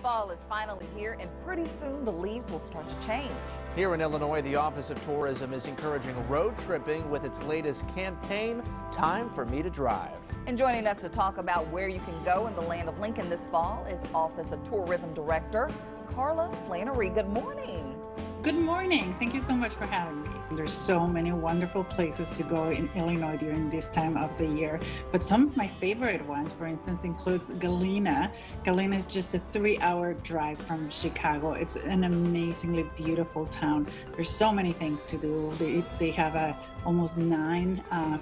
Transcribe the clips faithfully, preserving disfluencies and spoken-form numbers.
Fall is finally here, and pretty soon the leaves will start to change. Here in Illinois, the Office of Tourism is encouraging road tripping with its latest campaign, Time for Me to Drive. And joining us to talk about where you can go in the land of Lincoln this fall is Office of Tourism Director Carla Flannery. Good morning. Good morning. Thank you so much for having me. There's so many wonderful places to go in Illinois during this time of the year, but some of my favorite ones, for instance, includes Galena. Galena is just a three-hour drive from Chicago. It's an amazingly beautiful town. There's so many things to do. They, they have a almost nine uh,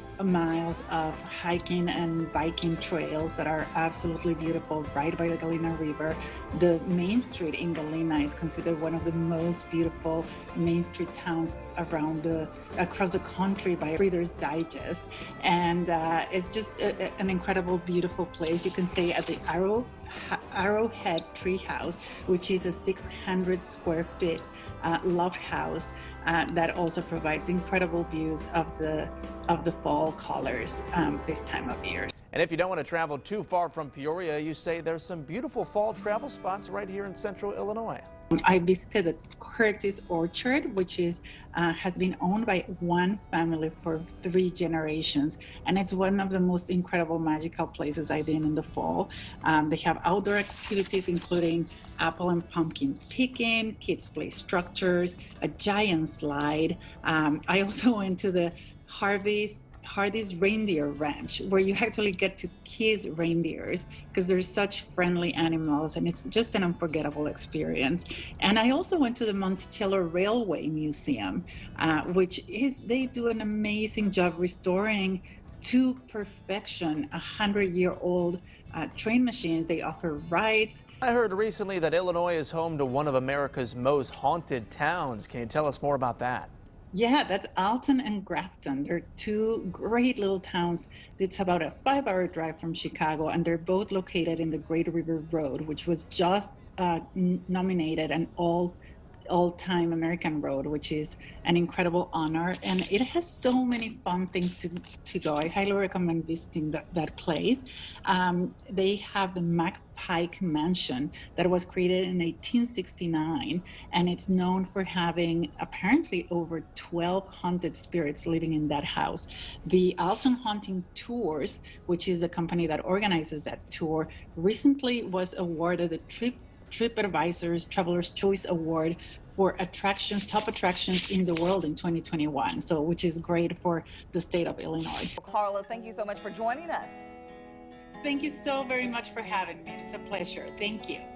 miles of hiking and biking trails that are absolutely beautiful right by the Galena River. The main street in Galena is considered one of the most beautiful main street towns around the across the country by Reader's Digest, and uh, it's just a, a, an incredible, beautiful place. You can stay at the Arrow Arrowhead Treehouse, which is a six hundred square feet uh, loft house uh, that also provides incredible views of the of the fall colors um, this time of year. And if you don't want to travel too far from Peoria, you say there's some beautiful fall travel spots right here in central Illinois. I visited the Curtis Orchard, which is uh, has been owned by one family for three generations, and it's one of the most incredible, magical places I've been in the fall. Um, they have outdoor activities including apple and pumpkin picking, kids play structures, a giant slide. Um, I also went to the Harvey's Hardy's Reindeer Ranch, where you actually get to kiss reindeers because they're such friendly animals, and it's just an unforgettable experience. And I also went to the Monticello Railway Museum, uh, which is, they do an amazing job restoring to perfection a hundred-year-old uh, train machines. They offer rides. I heard recently that Illinois is home to one of America's most haunted towns. Can you tell us more about that? Yeah, that's Alton and Grafton. They're two great little towns. It's about a five-hour drive from Chicago, and they're both located in the Great River Road, which was just uh, nominated an all all-time American road, which is an incredible honor, and it has so many fun things to to go. I highly recommend visiting that, that place. Um, they have the Mac Pike Mansion that was created in eighteen sixty-nine, and it's known for having apparently over twelve haunted spirits living in that house. The Alton Haunting Tours, which is a company that organizes that tour, recently was awarded the Trip TripAdvisor's Traveler's Choice Award for attractions, top attractions in the world in twenty twenty-one, so which is great for the state of Illinois. Carla, thank you so much for joining us. Thank you so very much for having me. It's a pleasure. Thank you.